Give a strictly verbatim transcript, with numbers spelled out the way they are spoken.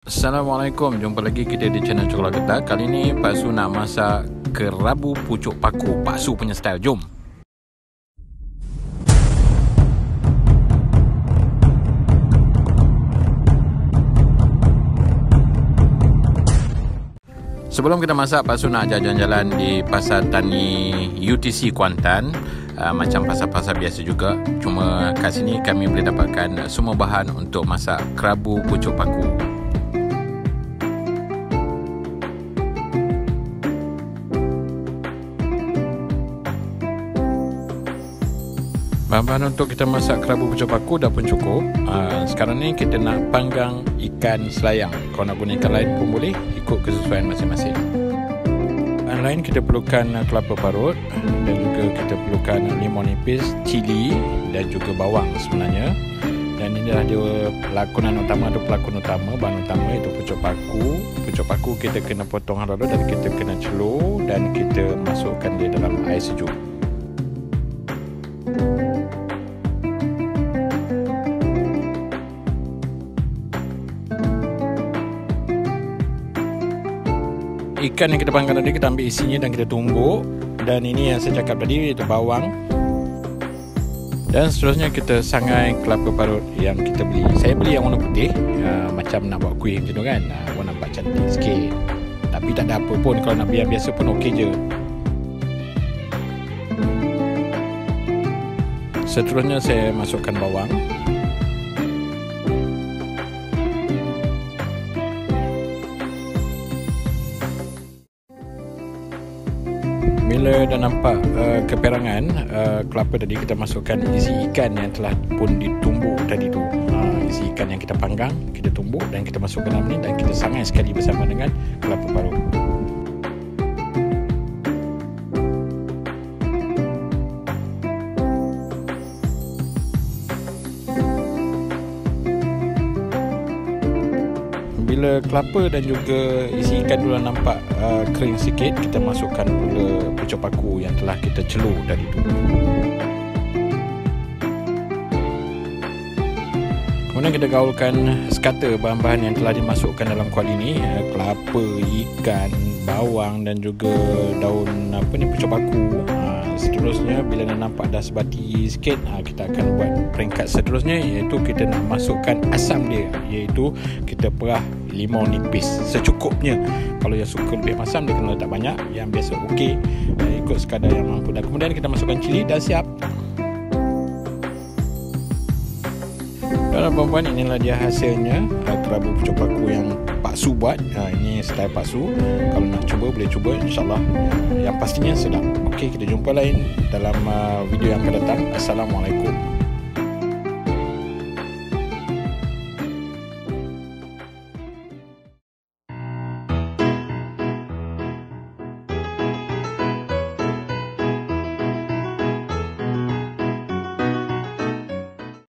Assalamualaikum, jumpa lagi kita di channel Cokolat Getah. Kali ni Pak Su nak masak kerabu pucuk paku, Pak Su punya style. Jom. Sebelum kita masak, Pak Su nak ajak jalan-jalan di Pasar Tani U T C Kuantan. Uh, macam pasar-pasar biasa juga. Cuma kat sini kami boleh dapatkan semua bahan untuk masak kerabu pucuk paku. Bahan-bahan untuk kita masak kerabu pucuk paku dah pun cukup. uh, Sekarang ni kita nak panggang ikan selayang. Kalau nak guna ikan lain pun boleh, ikut kesesuaian masing-masing. Bahan lain kita perlukan kelapa parut, dan juga kita perlukan limau nipis, cili dan juga bawang sebenarnya. Dan ini adalah dia lakonan utama, ada pelakon utama. Bahan utama iaitu pucuk paku. Pucuk paku kita kena potong halus dan kita kena celur, dan kita masukkan dia dalam air sejuk. Ikan yang kita panggang tadi, kita ambil isinya dan kita tumbuk. Dan ini yang saya cakap tadi, iaitu bawang. Dan seterusnya kita sangai kelapa parut yang kita beli. Saya beli yang warna putih, uh, macam nak buat kuih macam tu kan, uh, warna nampak cantik sikit. Tapi tak ada apa pun, kalau nak biar biasa pun okey je. Seterusnya saya masukkan bawang. Bila dah nampak uh, keperangan uh, kelapa tadi, kita masukkan isi ikan yang telah pun ditumbuk tadi tu. Uh, isi ikan yang kita panggang, kita tumbuk dan kita masukkan dalam ni, dan kita sangai sekali bersama dengan kelapa parut. Bila kelapa dan juga isi ikan dulu nampak uh, kering sikit, kita masukkan pula pucuk paku yang telah kita celur tadi tu. Kemudian kita gaulkan sekata bahan-bahan yang telah dimasukkan dalam kuali ini, uh, kelapa, ikan, bawang dan juga daun apa ni, pucuk paku. Uh, seterusnya bila dah nampak dah sebati sikit, uh, kita akan buat peringkat seterusnya, iaitu kita nak masukkan asam dia, iaitu kita perah limau nipis secukupnya. Kalau yang suka lebih masam, dia kena letak banyak. Yang biasa okey, uh, ikut sekadar yang mampu. Dan kemudian kita masukkan cili, dah siap. Dan puan-puan, inilah dia hasilnya uh, kerabu pucuk paku yang Pak Su buat. uh, Ini style Pak Su. Kalau nak cuba boleh cuba, insyaAllah. uh, Yang pastinya sedap. Okey, kita jumpa lain dalam uh, video yang akan datang. Assalamualaikum.